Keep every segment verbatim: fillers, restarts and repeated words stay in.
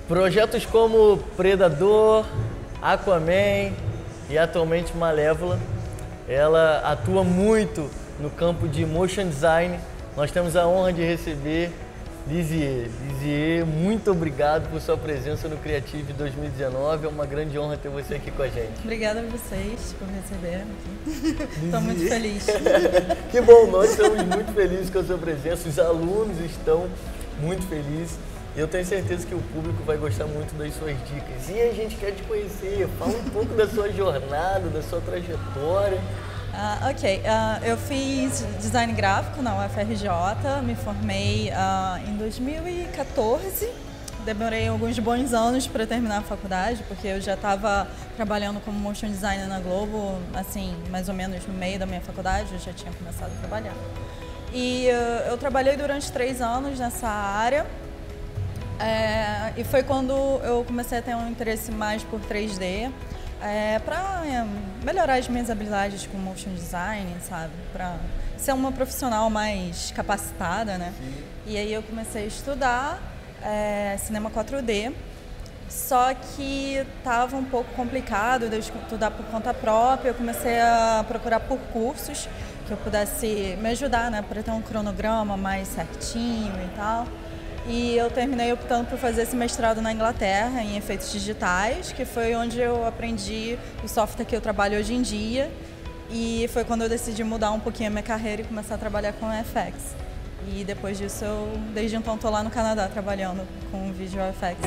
Projetos como Predador, Aquaman e atualmente Malévola, ela atua muito no campo de motion design. Nós temos a honra de receber Lizier. Lizier, muito obrigado por sua presença no Creative dois mil e dezenove. É uma grande honra ter você aqui com a gente. Obrigada a vocês por me receberem aqui. Estou muito feliz. Que bom, nós estamos muito felizes com a sua presença. Os alunos estão muito felizes. Eu tenho certeza que o público vai gostar muito das suas dicas. E a gente quer te conhecer. Fala um pouco da sua jornada, da sua trajetória. Uh, ok, uh, eu fiz design gráfico na U F R J, me formei uh, em dois mil e quatorze. Demorei alguns bons anos para terminar a faculdade, porque eu já estava trabalhando como motion designer na Globo, assim, mais ou menos no meio da minha faculdade, eu já tinha começado a trabalhar. E uh, eu trabalhei durante três anos nessa área. É, e foi quando eu comecei a ter um interesse mais por três D, é, para é, melhorar as minhas habilidades com motion design, sabe? Para ser uma profissional mais capacitada, né? Sim. E aí eu comecei a estudar é, cinema quatro D, só que estava um pouco complicado de eu estudar por conta própria. Eu comecei a procurar por cursos que eu pudesse me ajudar, né? Para ter um cronograma mais certinho e tal. E eu terminei optando por fazer esse mestrado na Inglaterra, em efeitos digitais, que foi onde eu aprendi o software que eu trabalho hoje em dia. E foi quando eu decidi mudar um pouquinho a minha carreira e começar a trabalhar com F X. E depois disso, eu, desde então, estou lá no Canadá trabalhando com Visual Effects.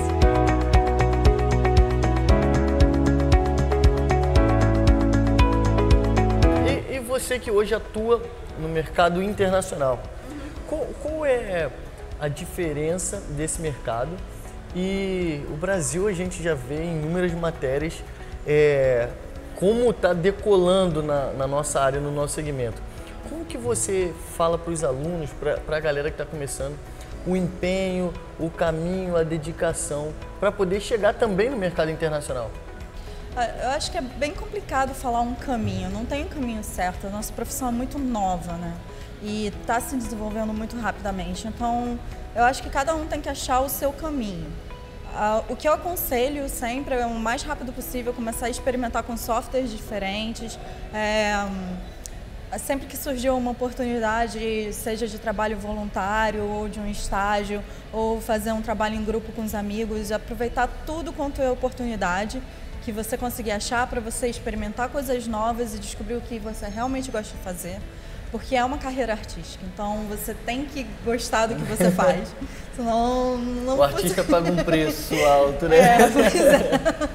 E, e você que hoje atua no mercado internacional, qual, qual é a diferença desse mercado? E o Brasil, a gente já vê em inúmeras matérias é, como está decolando na, na nossa área, no nosso segmento. Como que você fala para os alunos, para a galera que está começando, o empenho, o caminho, a dedicação, para poder chegar também no mercado internacional? Eu acho que é bem complicado falar um caminho, não tem um caminho certo. A nossa profissão é muito nova, né? E está se desenvolvendo muito rapidamente. Então, eu acho que cada um tem que achar o seu caminho. Uh, o que eu aconselho sempre é o mais rápido possível começar a experimentar com softwares diferentes. É, sempre que surgiu uma oportunidade, seja de trabalho voluntário ou de um estágio, ou fazer um trabalho em grupo com os amigos, aproveitar tudo quanto é oportunidade que você conseguir achar para você experimentar coisas novas e descobrir o que você realmente gosta de fazer. Porque é uma carreira artística, então você tem que gostar do que você faz, senão não... O artista paga um preço alto, né? É, pois é.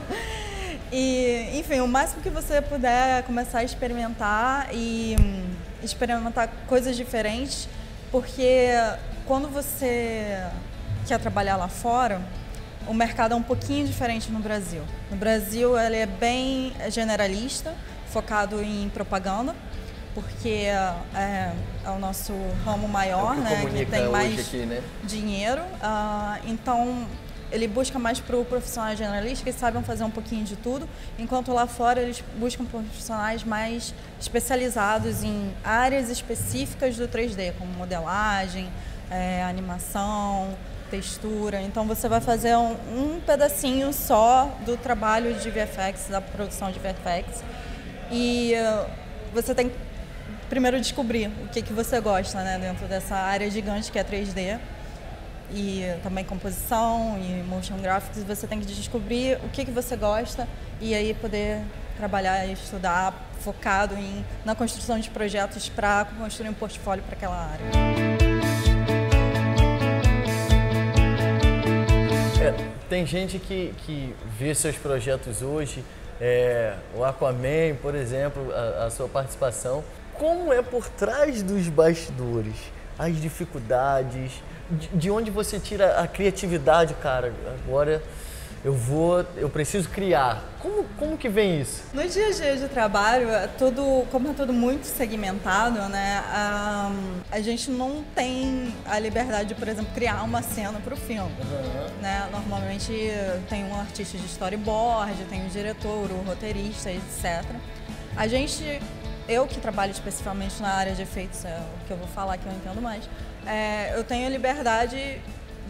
E, enfim, o máximo que você puder começar a experimentar e hum, experimentar coisas diferentes, porque quando você quer trabalhar lá fora, o mercado é um pouquinho diferente no Brasil. No Brasil, ele é bem generalista, focado em propaganda, porque é, é o nosso ramo maior, é que né, que tem mais aqui, né? dinheiro. Uh, então, ele busca mais para o profissionais generalistas que saibam fazer um pouquinho de tudo, enquanto lá fora eles buscam profissionais mais especializados em áreas específicas do três D, como modelagem, é, animação, textura. Então, você vai fazer um, um pedacinho só do trabalho de V F X, da produção de V F X. E uh, você tem que primeiro descobrir o que, que você gosta, né, dentro dessa área gigante que é três D. E também composição e motion graphics. Você tem que descobrir o que, que você gosta e aí poder trabalhar e estudar focado em, na construção de projetos para construir um portfólio para aquela área. É, tem gente que, que vê seus projetos hoje, é, o Aquaman, por exemplo, a, a sua participação. Como é por trás dos bastidores? As dificuldades, de, de onde você tira a criatividade, cara? Agora eu vou, eu preciso criar. Como, como que vem isso? No dia a dia de trabalho, é tudo, como é tudo muito segmentado, né? Um, a gente não tem a liberdade de, por exemplo, criar uma cena para o filme. Uhum. Né? Normalmente tem um artista de storyboard, tem um diretor, o roteirista, etcétera. A gente, eu que trabalho especificamente na área de efeitos, é o que eu vou falar que eu entendo mais, é, eu tenho a liberdade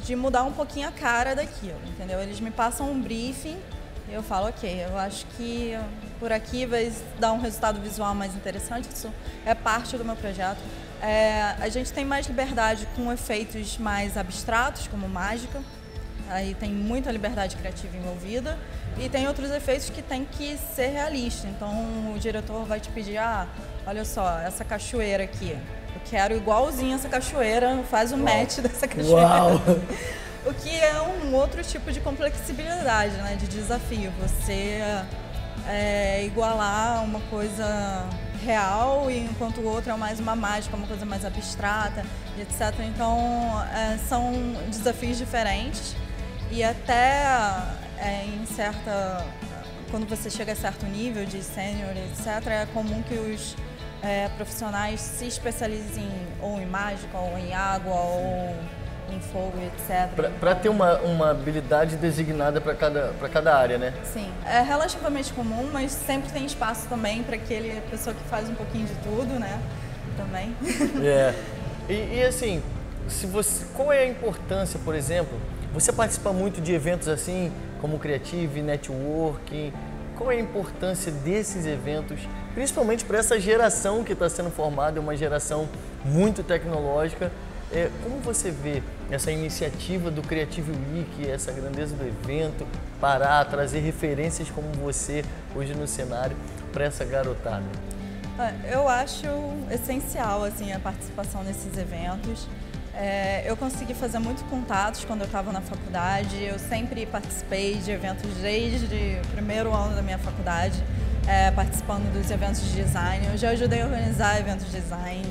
de mudar um pouquinho a cara daquilo, entendeu? Eles me passam um briefing e eu falo, ok, eu acho que por aqui vai dar um resultado visual mais interessante, isso é parte do meu projeto. É, a gente tem mais liberdade com efeitos mais abstratos, como mágica, aí tem muita liberdade criativa envolvida, e tem outros efeitos que tem que ser realista, então o diretor vai te pedir, ah, olha só, essa cachoeira aqui, eu quero igualzinho essa cachoeira, faz o match dessa cachoeira. Uau. O que é um outro tipo de complexibilidade, né, de desafio, você é, igualar uma coisa real, e enquanto o outro é mais uma mágica, uma coisa mais abstrata, etcétera. Então, é, são desafios diferentes e até é, em certa... quando você chega a certo nível de sênior, etcétera, é comum que os é, profissionais se especializem ou em mágica, ou em água, ou em fogo, etcétera. Para ter uma, uma habilidade designada para cada, para cada área, né? Sim, é relativamente comum, mas sempre tem espaço também para aquele pessoa que faz um pouquinho de tudo, né? Também. É. E, e assim, se você, qual é a importância, por exemplo, você participa muito de eventos assim, como Creative, Networking, qual é a importância desses eventos, principalmente para essa geração que está sendo formada, uma geração muito tecnológica? É, como você vê essa iniciativa do Creative Week, essa grandeza do evento, parar, trazer referências como você hoje no cenário para essa garotada? Eu acho essencial assim, a participação nesses eventos. É, eu consegui fazer muitos contatos quando eu estava na faculdade, eu sempre participei de eventos desde o primeiro ano da minha faculdade, é, participando dos eventos de design. Eu já ajudei a organizar eventos de design.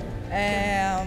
É,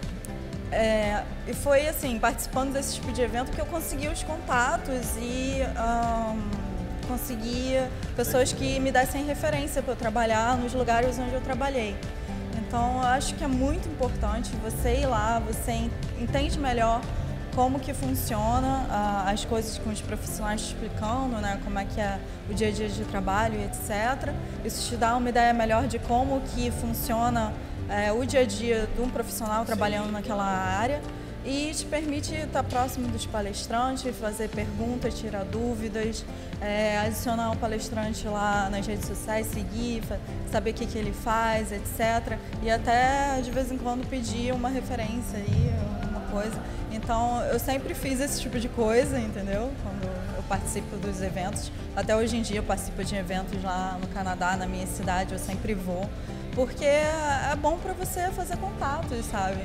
É, e foi assim, participando desse tipo de evento que eu consegui os contatos e um, consegui pessoas que me dessem referência para eu trabalhar nos lugares onde eu trabalhei. Então, eu acho que é muito importante você ir lá, você entende melhor como que funciona uh, as coisas com os profissionais te explicando, né, como é que é o dia a dia de trabalho e etcétera. Isso te dá uma ideia melhor de como que funciona É, o dia a dia de um profissional trabalhando Sim. naquela área e te permite estar próximo dos palestrantes, fazer perguntas, tirar dúvidas, é, adicionar o palestrante lá nas redes sociais, seguir, saber o que, que ele faz, etcétera. E até de vez em quando pedir uma referência aí, uma coisa. Então eu sempre fiz esse tipo de coisa, entendeu? Quando eu participo dos eventos. Até hoje em dia eu participo de eventos lá no Canadá, na minha cidade, eu sempre vou. Porque é bom para você fazer contatos, sabe?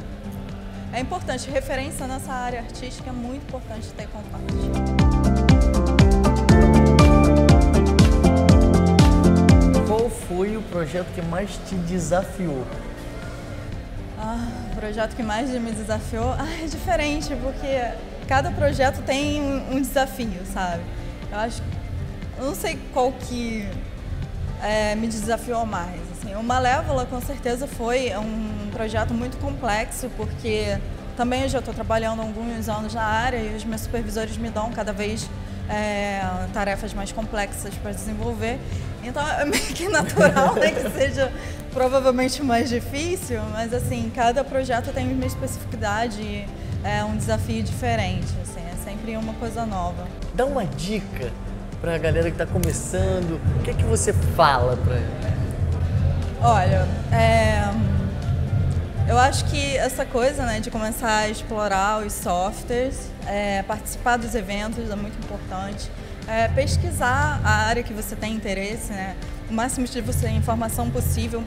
É importante, referência nessa área artística é muito importante ter contatos. Qual foi o projeto que mais te desafiou? Ah, o projeto que mais me desafiou ah, é diferente, porque cada projeto tem um, um desafio, sabe? Eu acho, eu não sei qual que é, me desafiou mais. Assim, o Malévola, com certeza, foi um projeto muito complexo, porque também eu já estou trabalhando há alguns anos na área e os meus supervisores me dão cada vez é, tarefas mais complexas para desenvolver. Então é meio que natural, né, que seja provavelmente mais difícil, mas assim, cada projeto tem uma especificidade, é um desafio diferente, assim, é sempre uma coisa nova. Dá uma dica para a galera que está começando, o que é que você fala para ela? Olha, é, eu acho que essa coisa, né, de começar a explorar os softwares, é, participar dos eventos é muito importante, é, pesquisar a área que você tem interesse, né, o máximo de você informação possível,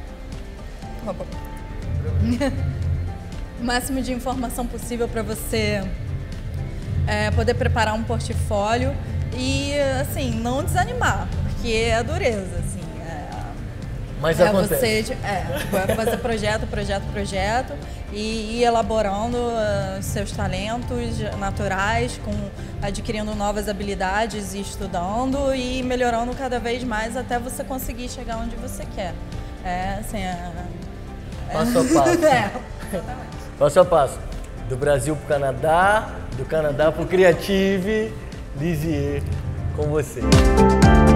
o máximo de informação possível para você é, poder preparar um portfólio e, assim, não desanimar, porque é dureza, assim. Mas é acontece. Você é, fazer projeto, projeto, projeto e ir elaborando uh, seus talentos naturais, com, adquirindo novas habilidades e estudando e melhorando cada vez mais até você conseguir chegar onde você quer. É, assim, é, passo a passo. É, passo a passo. Do Brasil para o Canadá, do Canadá para o Creative, Lisier, com você.